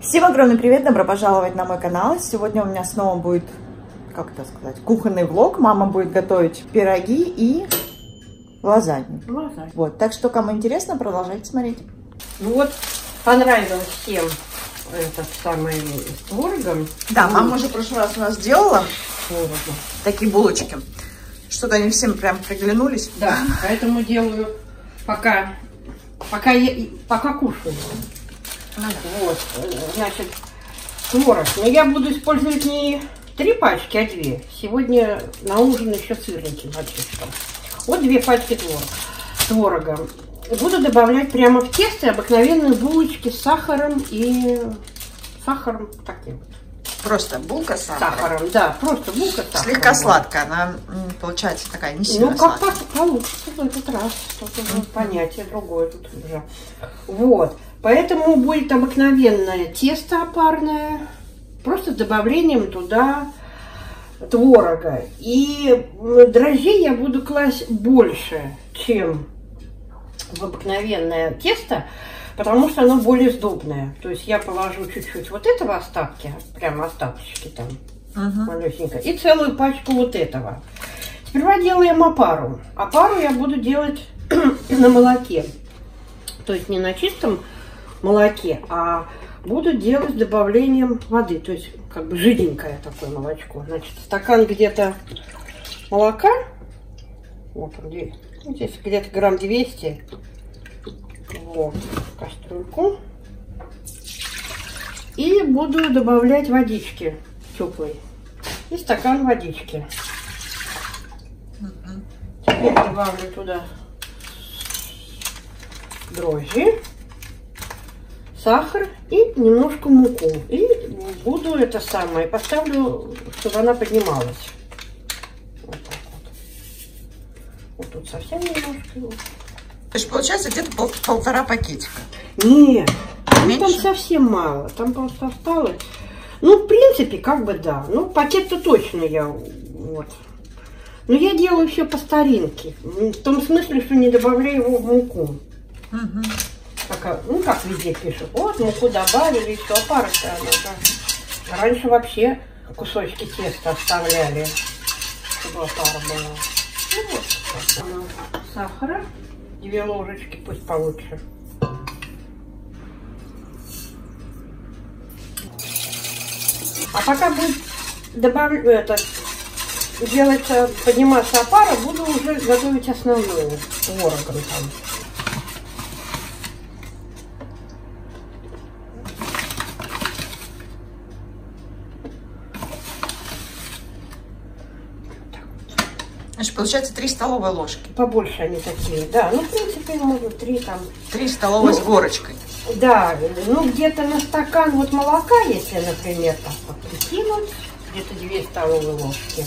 Всем огромный привет, добро пожаловать на мой канал. Сегодня у меня снова будет, как это сказать, кухонный влог. Мама будет готовить пироги и лазанью. Вот, так что, кому интересно, продолжайте смотреть. Ну вот, понравилось всем этот самый с творогом. Да, мама уже в прошлый раз у нас делала такие булочки. Что-то они всем прям приглянулись. Да, поэтому делаю пока кушаю. Вот, значит, творог. Но я буду использовать не 3 пачки, а 2. Сегодня на ужин еще сырники начищу. Вот 2 пачки творога. Буду добавлять прямо в тесто обыкновенные булочки с сахаром и сахаром таким вот. Просто булка с сахаром. Да, просто булка с сахаром. Слегка сладкая, она получается такая не сильно сладкая. Ну, как получится в этот раз. Тут уже понятие другое тут уже. Вот. Поэтому будет обыкновенное тесто опарное, просто с добавлением туда творога. И дрожжей я буду класть больше, чем в обыкновенное тесто, потому что оно более сдобное. То есть я положу чуть-чуть вот этого остатки, прямо остаточки там, малюсенько, и целую пачку вот этого. Сперва делаем опару. Опару я буду делать на молоке. То есть не на чистом молоке, а буду делать с добавлением воды. То есть как бы жиденькое такое молочко. Значит, стакан где-то молока. Вот он здесь. Здесь где-то грамм 200. Вот, кастрюльку. И буду добавлять водички теплой. И стакан водички. Теперь добавлю туда дрожжи, сахар и немножко муку. И буду это самое, поставлю, чтобы она поднималась. Вот так вот. Вот тут совсем немножко. То есть получается где-то 1,5 пакетика. Нет, ну, там совсем мало. Там просто осталось. Ну, в принципе, как бы да. Ну, пакет-то точно я вот. Но я делаю все по старинке. В том смысле, что не добавляю его в муку. Ну, как везде пишут. Вот, муку добавили, и все, опара-то она. Раньше вообще кусочки теста оставляли, чтобы опара была. Ну, вот. Сахара. 2 ложечки, пусть получше. А пока будет делается, подниматься опара, буду уже готовить основную творогом там. Значит, получается 3 столовые ложки. Побольше они такие, да. Ну, в принципе, можно 3 там. 3 столовые с горочкой. Да, ну где-то на стакан вот молока, если, например, так вот прикинуть, где-то 2 столовые ложки.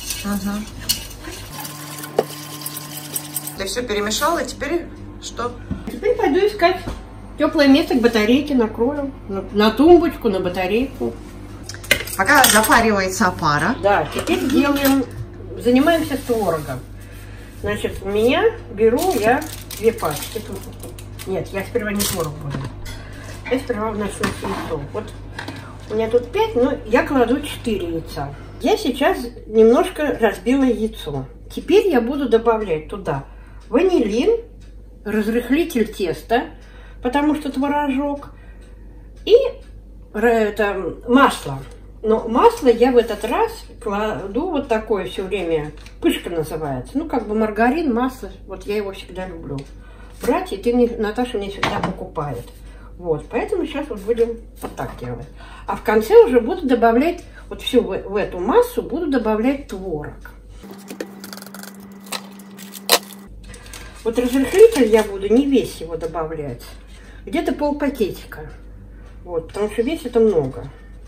Ты все перемешала, и теперь что? Теперь пойду искать теплое место к батарейке, накрою. На тумбочку, на батарейку. Пока запаривается опара. Да, теперь занимаемся творогом. Значит, у меня беру я 2 пачки. Нет, я сперва не творог буду. Я сперва начну с яйцом. Вот у меня тут 5, но я кладу 4 яйца. Я сейчас немножко разбила яйцо. Теперь я буду добавлять туда ванилин, разрыхлитель теста, потому что творожок, и масло. Но масло я в этот раз кладу вот такое все время, пышка называется. Ну, как бы маргарин, масло, вот я его всегда люблю брать, и Наташа мне всегда покупает. Вот, поэтому сейчас вот будем вот так делать. А в конце уже буду добавлять, вот всю в эту массу буду добавлять творог. Вот разрыхлитель я буду не весь его добавлять, где-то полпакетика. Вот, потому что весь это много.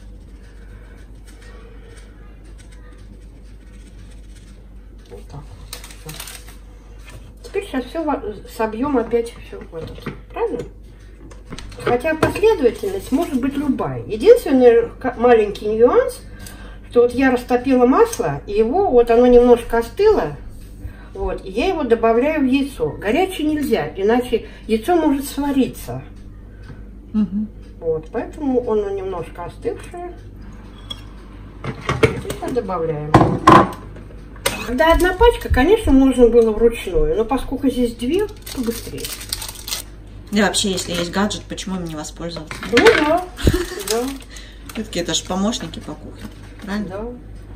Вот так вот. Теперь сейчас все собьем опять все в этот. Правильно? Хотя последовательность может быть любая. Единственный маленький нюанс, что вот я растопила масло, и его вот оно немножко остыло. Вот, и я его добавляю в яйцо. Горячее нельзя, иначе яйцо может свариться. Вот, поэтому он немножко остывший. И добавляем. Когда одна пачка, конечно, можно было вручную, но поскольку здесь две, то быстрее. Да, вообще, если есть гаджет, почему им не воспользоваться? Ну да, да. Все-таки это же помощники по кухне, правильно? Да.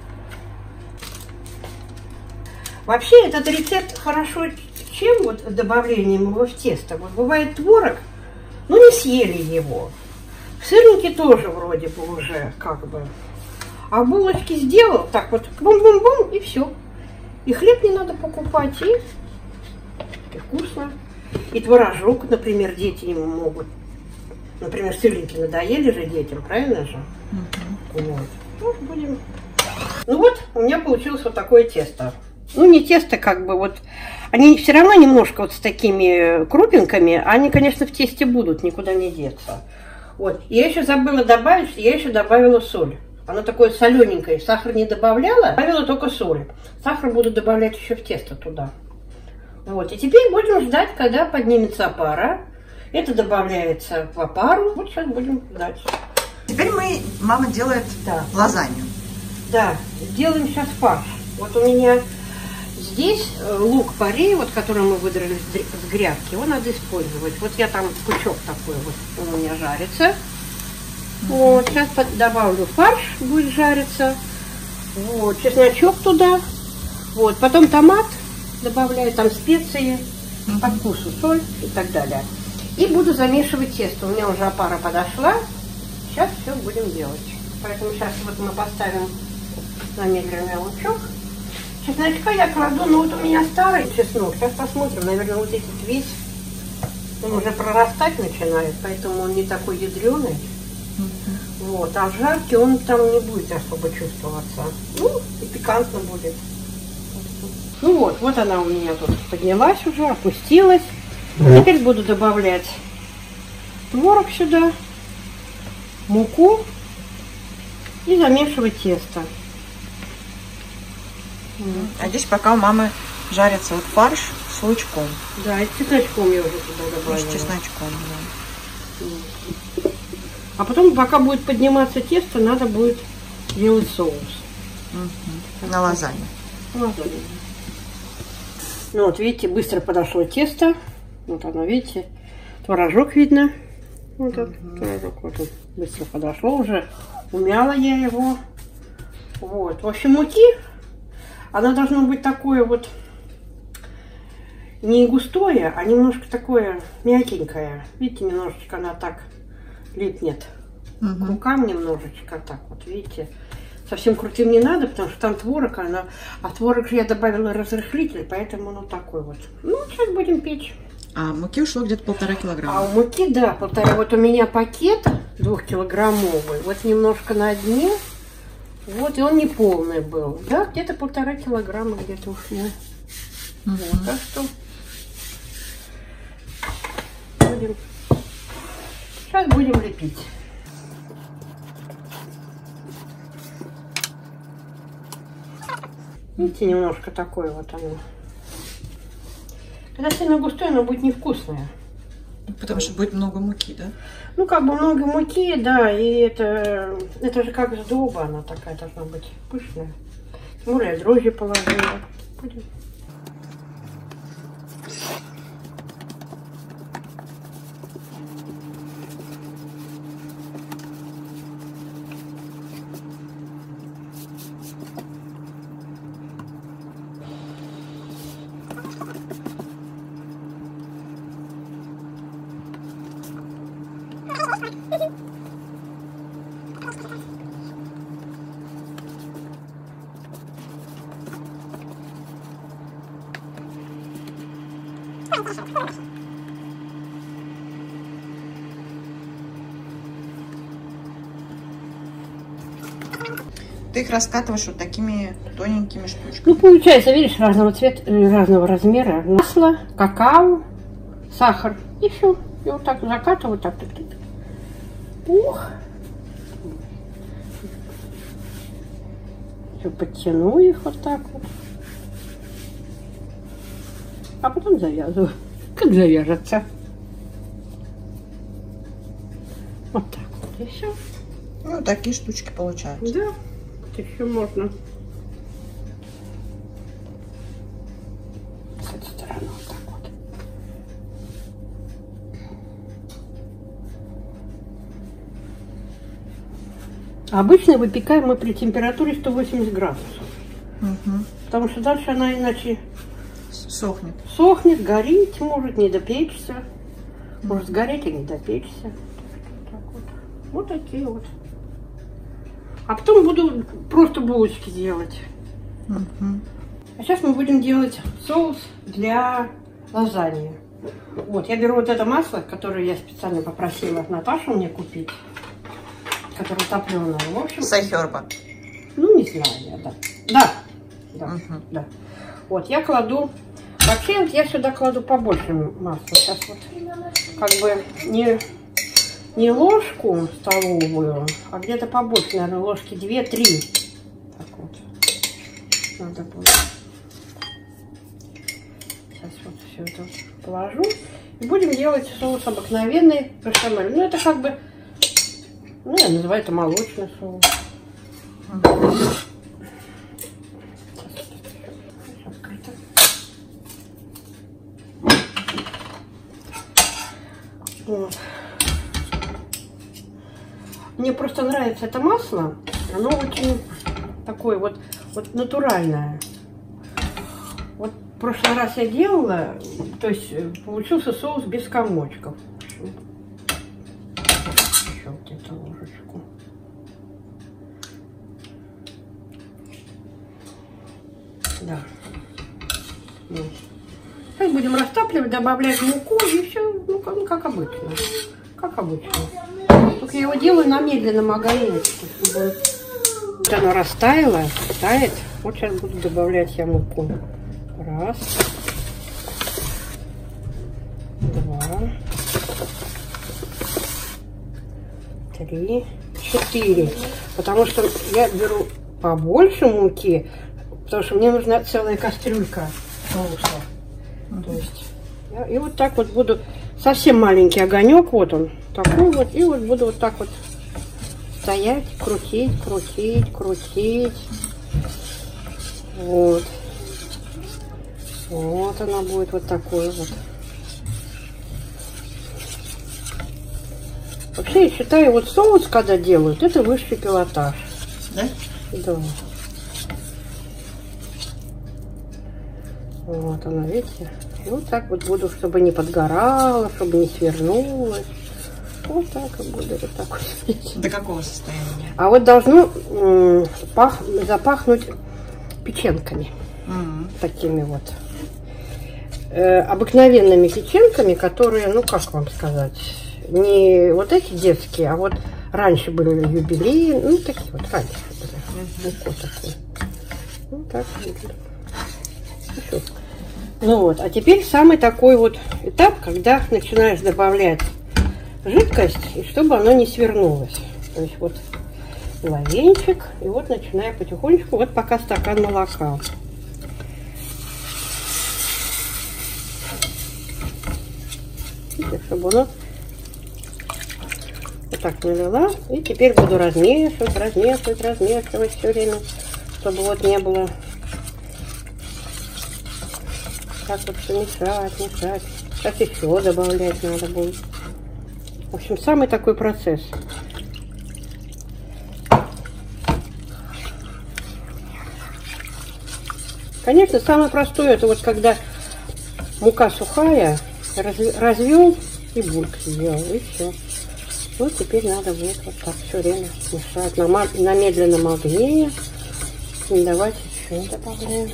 Вообще этот рецепт хорошо чем вот с добавлением его в тесто. Вот бывает творог, ну не съели его. Сырники тоже вроде бы уже как бы. А булочки сделал так вот бум-бум-бум и все. И хлеб не надо покупать, и вкусно. И творожок, например, дети ему могут. Например, сырники надоели же детям, правильно же? Вот. Ну, будем. Ну вот, у меня получилось вот такое тесто. Ну, не тесто, как бы вот. Они все равно немножко вот с такими крупинками, они, конечно, в тесте будут, никуда не деться. Вот. Я еще забыла добавить, что я еще добавила соль. Оно такое солененькое. Сахар не добавляла, добавила только соль. Сахар буду добавлять еще в тесто туда. Вот. И теперь будем ждать, когда поднимется опара. Это добавляется в опару. Вот сейчас будем ждать. Теперь мама делает лазанью. Да, сделаем сейчас фарш. Вот у меня здесь лук-порей, вот который мы выдрали с грядки, его надо использовать. Вот я там пучок такой вот, он у меня жарится. Вот, сейчас добавлю фарш, будет жариться. Вот, чесночок туда. Вот, потом томат добавляю, там специи, по вкусу соль и так далее. И буду замешивать тесто. У меня уже опара подошла. Сейчас все будем делать. Поэтому сейчас вот мы поставим замедленный лучок. Чесночка я кладу, ну вот у меня старый чеснок. Сейчас посмотрим, наверное, вот этот весь, он уже прорастать начинает, поэтому он не такой ядреный. Вот, а жаркий он там не будет особо чувствоваться. Ну, и пикантно будет. Ну вот, вот она у меня тут поднялась уже, опустилась. Теперь буду добавлять творог сюда, муку и замешивать тесто. А здесь пока у мамы жарится вот фарш с лучком. Да, и с чесночком я уже туда добавила. И с чесночком, да. А потом, пока будет подниматься тесто, надо будет делать соус. На лазанью. Лазанью. Ну вот, видите, быстро подошло тесто. Вот оно, видите, творожок видно. Вот он, творожок, вот он, быстро подошло уже. Умяла я его. Вот, в общем, муки, она должна быть такое вот, не густое, а немножко такое мягенькое. Видите, немножечко она так липнет к рукам немножечко, так вот, видите. Совсем крутым не надо, потому что там творог, а творог же я добавила разрыхлитель, поэтому оно такой вот. Ну, сейчас будем печь. А муки ушло где-то 1,5 килограмма. А у муки, да, 1,5. Вот у меня пакет 2-килограммовый, вот немножко на дне, вот, и он не полный был. Да, где-то 1,5 килограмма где-то ушло. Вот, так что сейчас будем лепить. Видите, немножко такое вот оно. Когда сильно густое, оно будет невкусное. Потому что будет много муки, да? Ну, как бы много муки, да, и это же как сдоба, она такая должна быть пышная. Тем более я дрожжи положила. Будем. Ты их раскатываешь вот такими тоненькими штучками. Ну, получается, видишь, разного цвета, разного размера. Масло, какао, сахар. И все. И вот так закатываю, так. Ух. Все, подтяну их вот так вот. А потом завязываю. Как завяжется. Вот так. и все. Ну, такие штучки получаются. Да, вот еще можно с этой стороны вот так вот. Обычно выпекаем мы при температуре 180 градусов. Угу. Потому что дальше она иначе сохнет. Сохнет, гореть может, не допечься. Может сгореть и не допечься. Так вот. Вот такие вот. А потом буду просто булочки делать. Угу. А сейчас мы будем делать соус для лазаньи. Вот, я беру вот это масло, которое я специально попросила Наташу мне купить. Которое топленое. В общем, Сайхерба. ну, не знаю я, да. Да. Да, Угу. да. Вот, я кладу... Вообще, вот я сюда кладу побольше масла. Сейчас вот как бы не ложку столовую, а где-то побольше, наверное, ложки 2-3. Так вот. Надо будет. Сейчас вот все это положу. И будем делать соус обыкновенный бешамель. Ну, это как бы, ну, я называю это молочный соус. Вот. Мне просто нравится это масло. Оно очень такое вот натуральное. Вот в прошлый раз я делала, то есть получился соус без комочков. Еще где-то ложечку. Да. Вот. Сейчас будем растапливать, добавлять муку и все, ну, как обычно. Как обычно. Только я его делаю на медленном огне, чтобы вот оно растаяло, тает. Вот сейчас буду добавлять я муку. Раз. Два. 3. 4. Потому что я беру побольше муки, потому что мне нужна целая кастрюлька соуса. То есть, и вот так вот буду, совсем маленький огонек, вот он, такой вот, и вот буду вот так вот стоять, крутить, крутить, крутить. Вот. Вот она будет вот такой вот. Вообще, я считаю, вот соус, когда делают, это высший пилотаж. Да? Да. Вот она, видите? И вот так вот буду, чтобы не подгорало, чтобы не свернулось. Вот так вот буду, вот так вот. До какого состояния? А вот должно запахнуть печенками. Такими вот. Обыкновенными печенками, которые, ну как вам сказать, не вот эти детские, а вот раньше были юбилеи, ну такие вот раньше были. Вот такие. Ну так вот. Ну вот, а теперь самый такой вот этап, когда начинаешь добавлять жидкость, и чтобы оно не свернулось. То есть вот половинчик, и вот начинаю потихонечку, вот пока стакан молока. Видите, чтобы оно вот так налила, и теперь буду размешивать, размешивать, размешивать все время, чтобы вот не было. Так вот все мешать, мешать. Сейчас еще добавлять надо будет. В общем, самый такой процесс. Конечно, самое простое, это вот когда мука сухая, развел и бульк сделал, и все. Вот теперь надо будет вот так все время мешать на медленном огне. И давайте еще добавляем.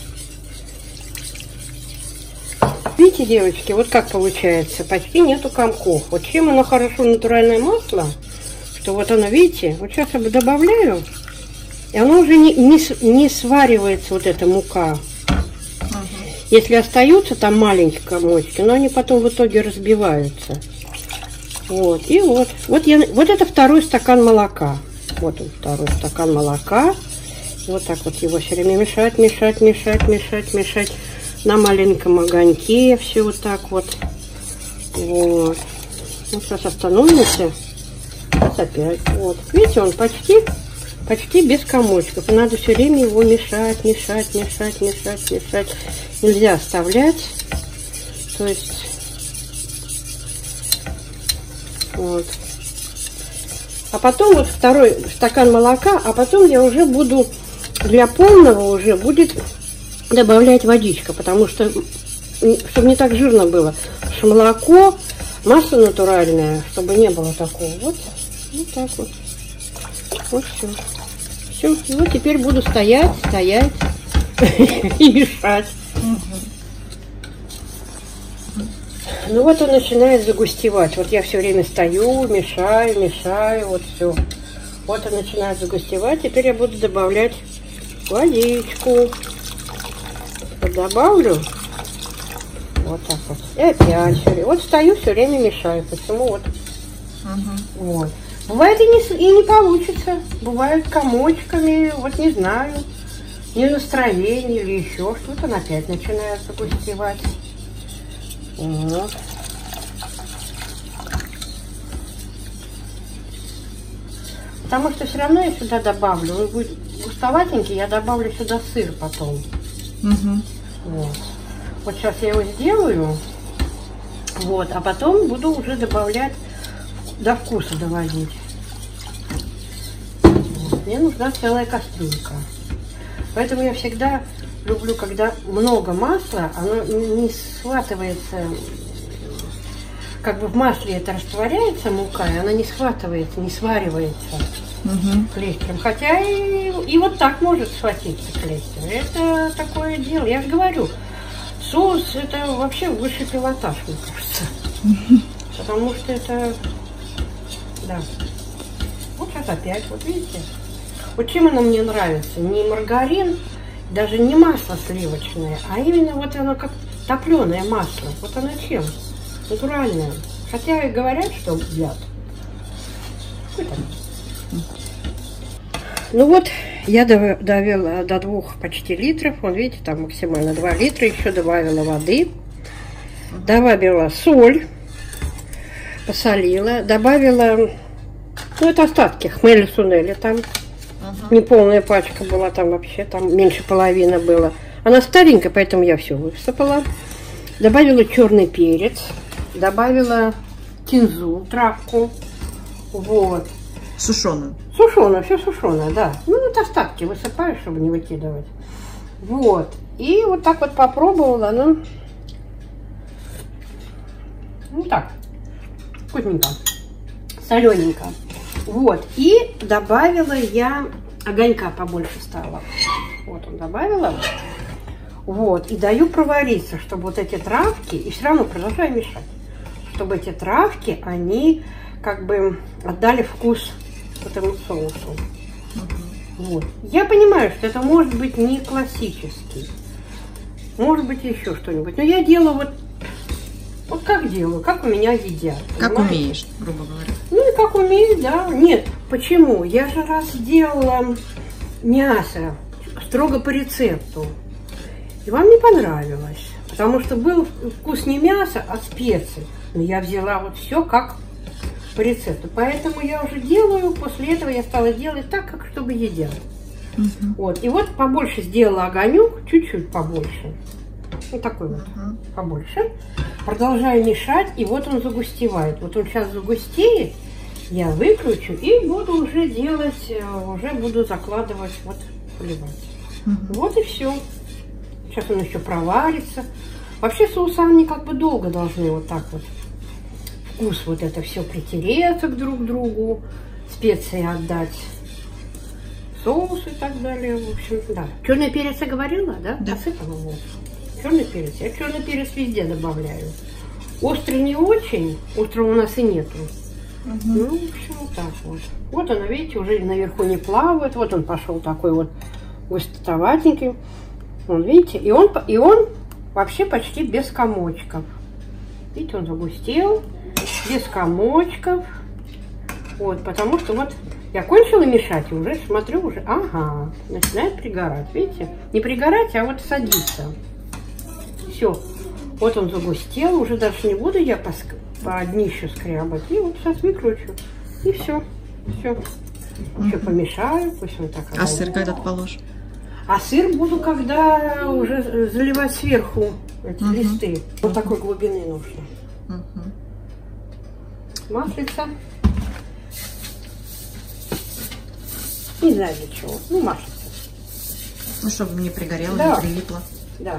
Видите, девочки, вот как получается, почти нету комков. Вот чем оно хорошо, натуральное масло, что вот оно, видите, вот сейчас я добавляю, и оно уже не сваривается, вот эта мука. Если остаются там маленькие комочки, но они потом в итоге разбиваются. Вот, и вот это второй стакан молока. Вот он, второй стакан молока. И вот так вот его все время мешать, мешать, мешать, мешать, мешать. На маленьком огоньке все вот так вот. Вот. Ну, сейчас остановимся. Вот опять. Вот. Видите, он почти без комочков. И надо все время его мешать. Нельзя оставлять. То есть вот. А потом вот второй стакан молока, а потом я уже буду для полного уже будет добавлять водичка, потому что чтобы не так жирно было. Потому что молоко, масло натуральное, чтобы не было такого. Вот так вот. Вот все. Все. И вот теперь буду стоять и мешать. Ну вот он начинает загустевать. Вот я все время стою, мешаю, вот все. Вот он начинает загустевать. Теперь я буду добавлять водичку. Вот добавлю. Вот так вот. И опять все время. Вот стою, все время мешаю. Почему вот? Вот. Бывает и не получится. Бывает комочками, вот не знаю. Не настроение или еще что-то. Он опять начинает загустевать. Вот. Потому что все равно я сюда добавлю. Он будет густоватенький, я добавлю сюда сыр потом. Вот. Вот сейчас я его сделаю. Вот, а потом буду уже добавлять, до вкуса доводить. Вот. Мне нужна целая кастрюлька. Поэтому я всегда люблю, когда много масла, оно не схватывается, как бы в масле это растворяется мука, и она не схватывается, не сваривается клейстером. Хотя и вот так может схватиться клейстер. Это такое дело. Я же говорю, соус это вообще высший пилотаж, мне кажется. Потому что это, да. Вот сейчас опять, вот видите. Вот чем оно мне нравится? Не маргарин, даже не масло сливочное, а именно вот оно как топленое масло. Вот оно чем? Натуральное. Хотя и говорят, что яд. Ну вот, я довела до 2 почти литров. Вон, видите, там максимально 2 литра. Еще добавила воды. Добавила соль. Посолила. Добавила, ну это остатки хмеля-сунеля там. Неполная пачка была там вообще, там меньше половины было. Она старенькая, поэтому я все высыпала. Добавила черный перец, добавила кинзу, травку, вот. Сушеную? Сушеную, все сушеное, да. Ну вот остатки высыпаю, чтобы не выкидывать. Вот. И вот так вот попробовала, ну так, вкусненько, солененько. Вот, и добавила я огонька побольше стало. Вот он добавила. Вот, и даю провариться, чтобы вот эти травки, и все равно продолжаю мешать, чтобы эти травки, они как бы отдали вкус этому соусу. Вот. Я понимаю, что это может быть не классический, может быть еще что-нибудь, но я делаю вот как делаю, как у меня едят. Как понимаете? Умеешь, грубо говоря. Ну и как умею, да. Нет, почему? Я же раз делала мясо строго по рецепту. И вам не понравилось. Потому что был вкус не мяса, а специй. Но я взяла вот все как по рецепту. Поэтому я уже делаю, после этого я стала делать так, как чтобы едят. Вот. И вот побольше сделала огонек, чуть-чуть побольше. Вот такой вот, побольше. Продолжаю мешать, и вот он загустевает. Вот он сейчас загустеет, я выключу и буду уже делать, уже буду закладывать, вот, поливать. Вот и все. Сейчас он еще проварится. Вообще соусы, они как бы долго должны вот так вот, вкус вот это все притереться друг к другу, специи отдать, соус и так далее. В общем, да. Черный перец я говорила, да? Да. Насыпала вот. Черный перец. Я черный перец везде добавляю. Острый не очень, острого у нас и нету. Ну, в общем, вот так вот. Вот он, видите, уже наверху не плавает. Вот он пошел такой вот густоватенький. Вон, видите, и он вообще почти без комочков. Видите, он загустел, без комочков. Вот, потому что вот я кончила мешать, и уже смотрю, уже, ага, начинает пригорать. Видите? Не пригорать, а вот садиться. Все. Вот он загустел, уже даже не буду я по днищу скрябать. И вот сейчас выключу. И все. Все. Еще помешаю, пусть он так. А сыр когда положишь? А сыр буду, когда уже заливать сверху эти листы. Вот такой глубины нужно. Маслица. Не знаю для чего. Ну, маслица. Ну, чтобы не пригорело, да. Не прилипло. Да.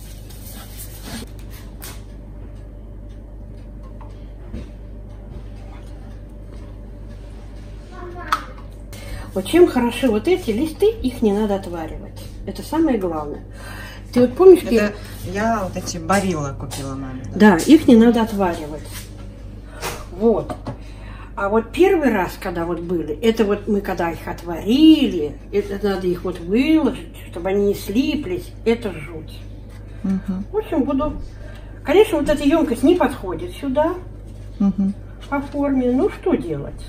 Вот чем хороши вот эти листы, их не надо отваривать. Это самое главное. Ты вот помнишь, я вот эти барилла купила маме. Да, их не надо отваривать. Вот. А вот первый раз, когда вот были, это вот мы когда их отварили, это надо их вот выложить, чтобы они не слиплись. Это жуть. В общем, буду... Конечно, вот эта емкость не подходит сюда по форме. Ну, что делать?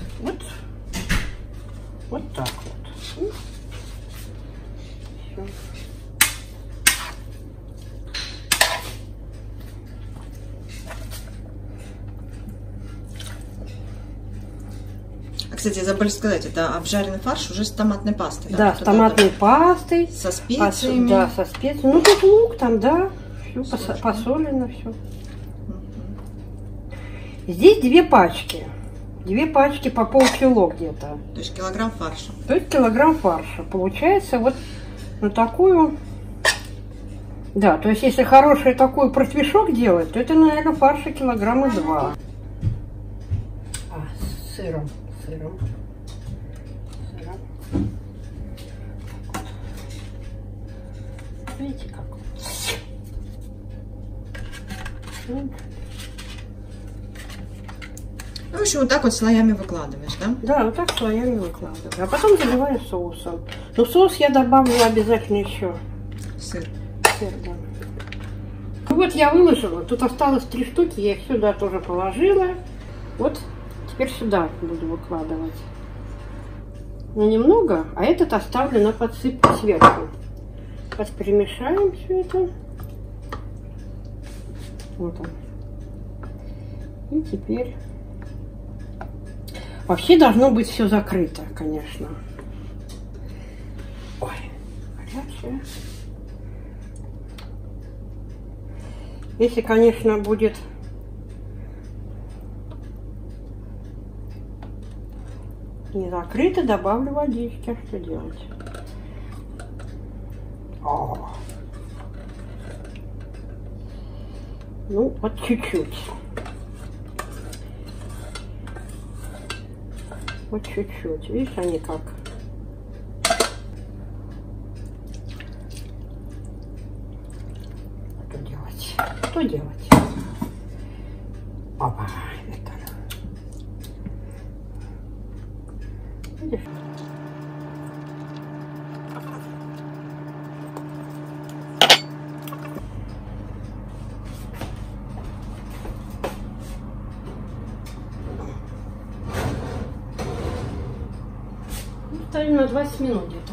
Вот так вот. Все. Кстати, забыли сказать, это обжаренный фарш уже с томатной пастой. Да, с томатной пастой. Со специями. Да, со специями. Ну, тут лук там, да. Все посолено, все. Здесь 2 пачки. 2 пачки по полкило где-то. То есть килограмм фарша. То есть килограмм фарша. Получается вот на такую... Да, то есть если хороший такой противишок делать, то это, наверное, фарша килограмма 2. С сыром. Видите, как? Ну, в общем, вот так вот слоями выкладываешь, да? Да, вот так слоями выкладываю. А потом заливаю соусом. Но соус я добавлю обязательно еще. Сыр. Сыр, да. Ну вот я выложила. Тут осталось 3 штуки. Я их сюда тоже положила. Вот теперь сюда буду выкладывать. Ну, немного, а этот оставлю на подсыпку сверху. Сейчас перемешаем все это. Вот он. И теперь... Вообще должно быть все закрыто, конечно. Ой, горячее. Если, конечно, будет не закрыто, добавлю водички. Что делать? Ну, вот чуть-чуть. Вот чуть-чуть. Видишь, они как? Что делать? Что делать? Опа, это. Видишь? Ставим на 20 минут где-то.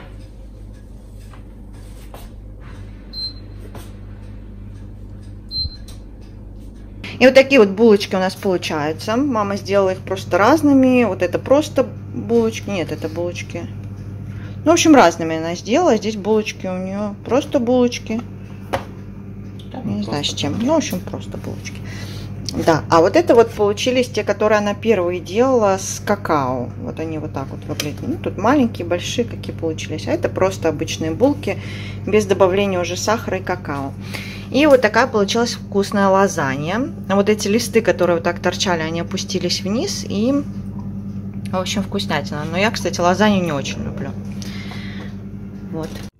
И вот такие вот булочки у нас получаются. Мама сделала их просто разными. Вот это просто булочки. Нет, это булочки. Ну, в общем, разными она сделала. Здесь булочки у нее просто булочки. Не знаю с чем. Ну, в общем, просто булочки. Да, а вот это вот получились те, которые она первые делала с какао. Вот они вот так вот выглядят. Ну, тут маленькие, большие какие получились. А это просто обычные булки без добавления уже сахара и какао. И вот такая получилась вкусная лазанья. Вот эти листы, которые вот так торчали, они опустились вниз. И, в общем, вкуснятина. Но я, кстати, лазанью не очень люблю. Вот.